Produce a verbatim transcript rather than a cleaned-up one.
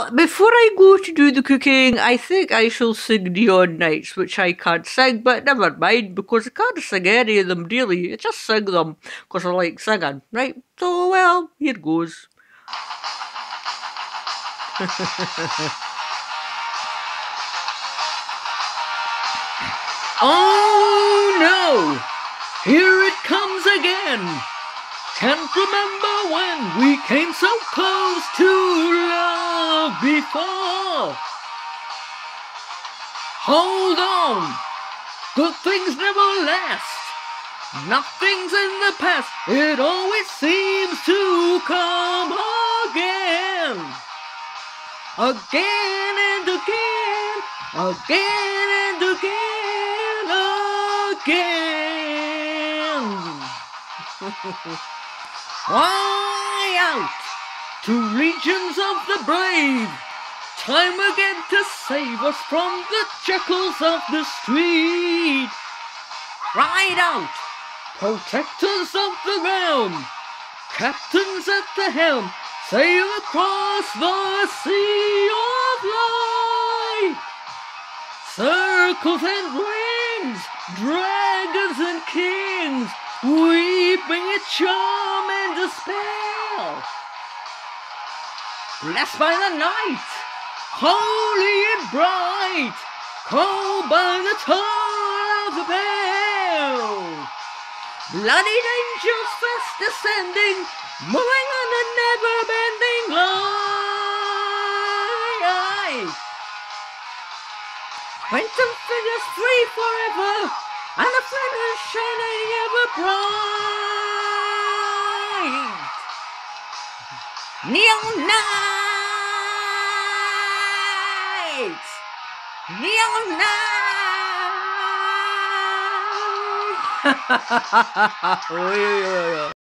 Well, before I go to do the cooking, I think I shall sing Neon Nights, which I can't sing, but never mind, because I can't sing any of them really. I just sing them because I like singing, right? So, well, here goes. Oh no! Here it comes again! Can't remember when we came so close to love before. Hold on! Good things never last. Nothing's in the past. It always seems to come again. Again and again. Again and again. Again. Fly out to regions of the brave. Time again to save us from the jackals of the street. Ride out, protectors of the realm, captains at the helm, sail across the sea of light. Circles and rings, dragons and kings, weeping a charm and a spell. Blessed by the night, holy and bright, called by the toll of the bell. Bloodied angels fast descending, moving on a never-bending line. Phantom figures free forever, and the flame is shining ever bright. Neon nights, neon nights.